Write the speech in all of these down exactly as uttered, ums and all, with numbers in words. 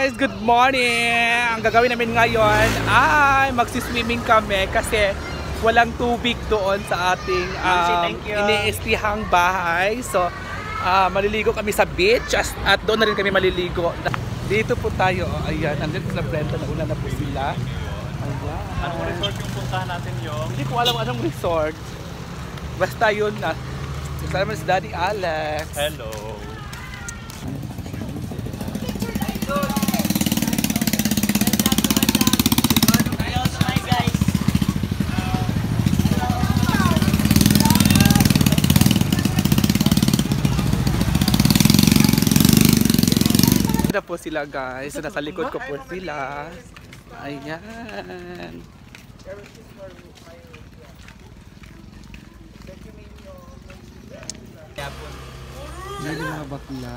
guys! Good morning! Ang gagawin namin ngayon ay magsiswimming kami kasi walang tubig doon sa ating um, iniistihang bahay. So, uh, maliligo kami sa beach at doon na rin kami maliligo. Dito po tayo. Oh, ayan, andun sa Brenda. Nauna na po sila. Ayan. Anong resort yung puntahan natin yung? Hindi ko alam anong resort. Basta yun na. Kasama si Daddy Alex. Hello! Na po sila guys, so, nasa likod ko po sila. Ayan. Yan yung mga bakla.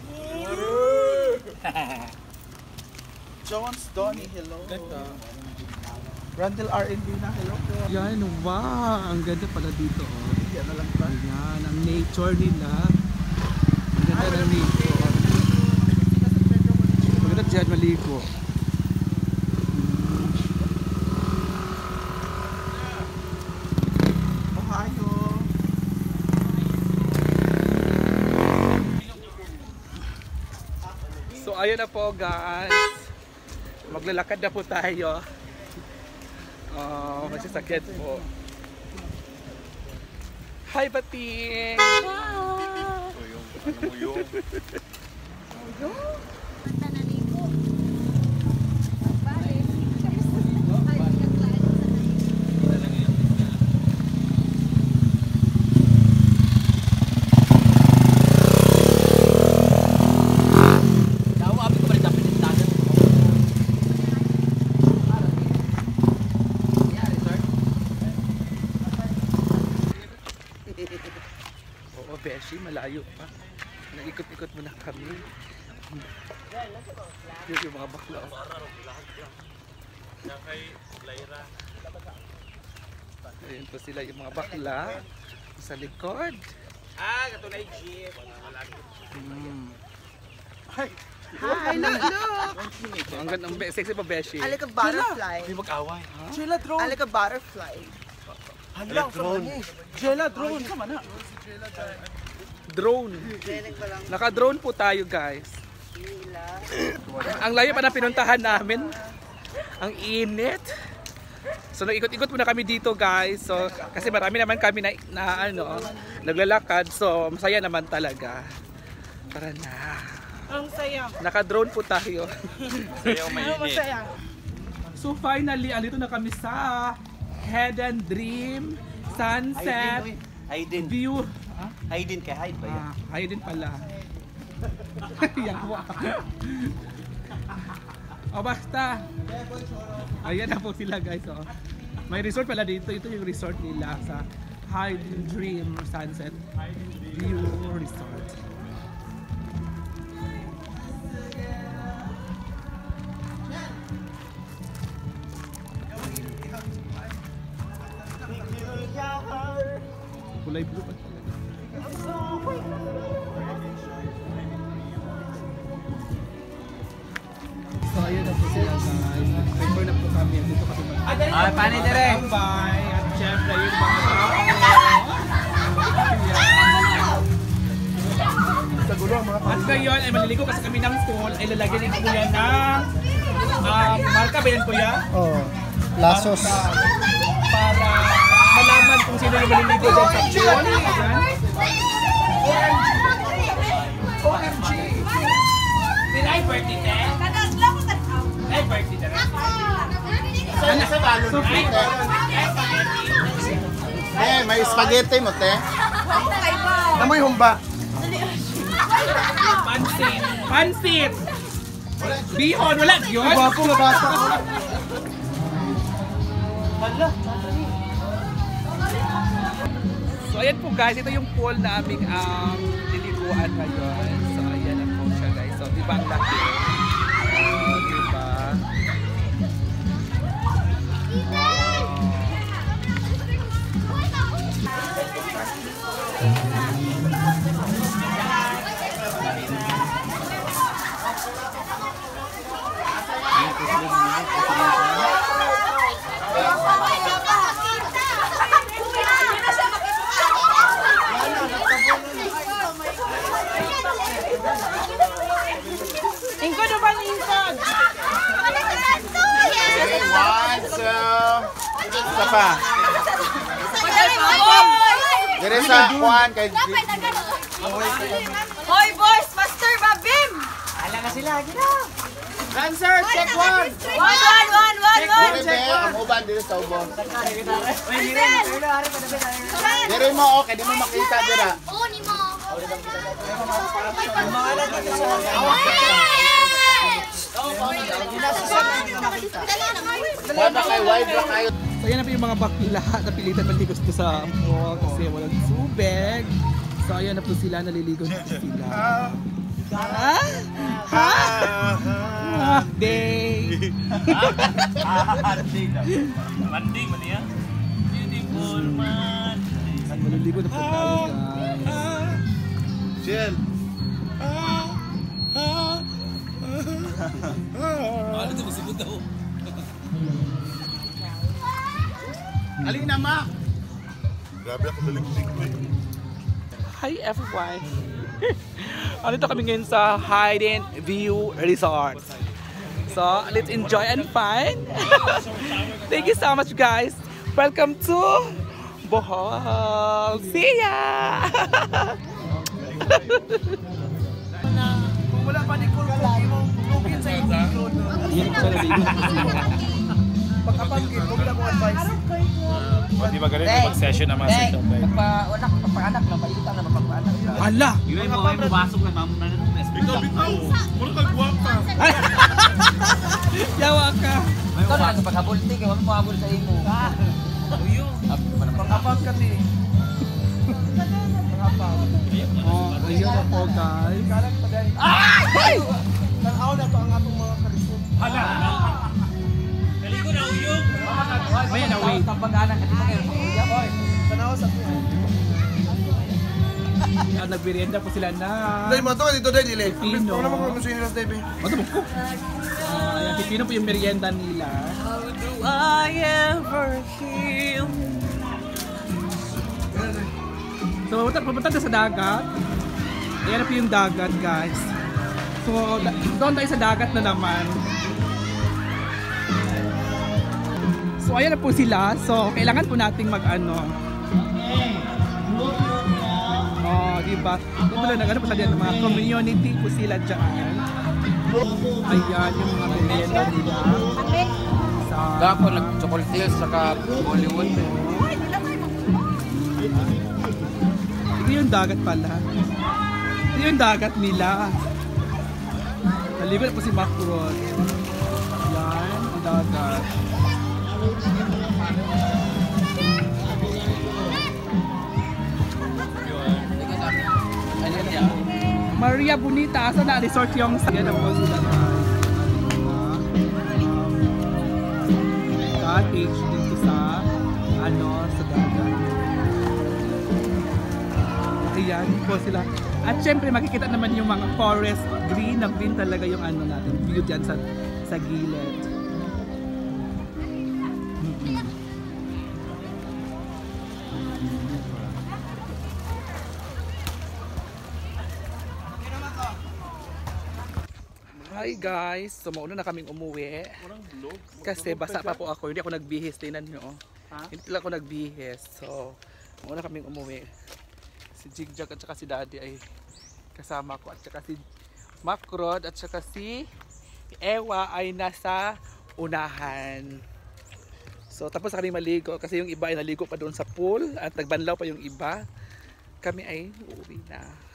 Jones, Donnie, hello. Randall R and B na, hello. Yan, wow! Ang ganda pala dito. Oh. Yan na lang pa. Ayan, ang nature nila. Ang ganda ng nature. Maganda dyan maligo. Ohio. So ayun na po guys. Maglalakad na po tayo. Oh, magsasakyan po. Hi Bating! Wow! So yung ano mo yung? Oo, Beshi, malayo pa. Naikot-ikot muna kami. Yun yung mga bakla. Ayun po sila yung mga bakla sa likod. Ah, katunay jeep. Hmm. Hi, look, look. So, ang ganda, ang sexy pa Beshi. I like a butterfly. Hindi mag-away. Jella drone. I like a butterfly. Hala, drone. Jella drone. Sama na. Drone. Naka-drone po tayo guys. Ang layo pa na pinuntahan namin. Ang init. So nag-ikot-ikot muna kami dito guys. So kasi marami naman kami na, na ano, naglalakad. So masaya naman talaga. Tara na. Ang saya. Naka-drone po tayo. Sayaw mainit. Masaya. So finally, andito na kami sa Hidden Dream Sunset Hayden. View. Hayden kay Hyde ba yan? Ah, ayun din pala. Yawa. O basta. Ayan na po sila guys. Oh. May resort pala dito. Ito yung resort nila sa Hidden Dream Sunset View Resort. Kulay blue pa talaga. So ayun na po sila guys. Prepare na po kami. Dito kami mag- Ay, pani dire. Bye! At syempre yung mga tao. At ngayon ay maliligo kasi kami ng pool. Ay lalagyan din kuya ng um, marka ba yan kuya? Oh, lasos. Para malaman kung sino yung maliligo dyan sa pool. Ayan. O M G! Did I birthday then? Ay, birthday na rin. Ano sa balon? So, free. Eh, may spaghetti mo, te. Namoy humba. Pansit! Pansit! Bihon! Wala yun! Bago nga bata. So ayan po guys, ito yung pool na aming um, liliguan ngayon. So ayan na po siya guys. So diba ang laki? Uh, diba? pa. Dire sa kuan kay Hoy boys, Master Babim! Dancer, check one. One, one, one, one, one! dire be ang uban dire sa ubon. Marcel! Dire mo okay, di mo makita dira. Oo, ni mo. Kuan na kay wide ra kayo. So yan na po yung mga bakla na pilitan maligo dito sa mall kasi walang tubig. So ayan na po sila, naliligo na po sila. Ha? Ha? Ah, day! Mandi man niya. Beautiful man. Maliligo na po tayo, guys. Chill. Alin na ma? Grabe ako dalig-lig ko. Hi everyone! Andito kami ngayon sa Hidden View Resort. So, let's enjoy and fun! Thank you so much guys! Welcome to Bohol! See ya! Kung wala pa ni Kul, mong lugin sa iyong ikot. Pagkapangkin, kung wala kong advice. Di ba ganito mag-session ng mga social media? Wala ka papaanak na, balitan na mapapaanak. Ala! Yung mo ay mabasok na mamu na nito. Bitaw, bitaw! Mula ka guwapa! Yawa ka! Ikaw na lang paghabulti, kaya wala mo habol sa imo. Uyo. Pangapag ka ti. Oh, ayun na po guys. Ay! Tanaw na to ang atong mga kalisod. Hala! Naligo na uyog! Ayan na, wait. Pag-anak, hindi mo kayo makuya. Oy, tanaw sa kuya. Ah, nagbirienda po sila na Dahil mo ito, dito din nila. Pino. Ano naman kung sino T V? Ano ba po? Ah, ayan, pipino po yung merienda nila. How do I ever heal? So, pupunta, pupunta na sa dagat. Ayan na po yung dagat, guys. So, da- doon tayo sa dagat na naman. So, ayan na po sila. So, kailangan po nating mag-ano. Oh, diba? Ito lang, nag-ano po sa diyan, mga community po sila dyan. Ayan, yung mga merienda nila. Sa... Gapo, nag-chocolate hills, saka Bollywood. Ito yung dagat pala. Ito yung dagat nila. Nalibre po si Macron. Yan, yung dagat. Maria Bonita, asa na resort yung sa yan po sila. Cottage dito sa ano, sa dagat. Ayan po sila. At syempre makikita naman yung mga forest green na green talaga yung ano natin view dyan sa, sa gilid. Mm-hmm. Hi guys! So mauna na kaming umuwi. Kasi basa pa po ako. Hindi ako nagbihis. Tingnan nyo. Hindi lang ako nagbihis. So mauna kaming umuwi. Si Jigjag at saka si Daddy ay kasama ko. At saka si Macrod at saka si Ewa ay nasa unahan. So tapos kami maligo. Kasi yung iba ay naligo pa doon sa pool. At nagbanlaw pa yung iba. Kami ay uuwi na.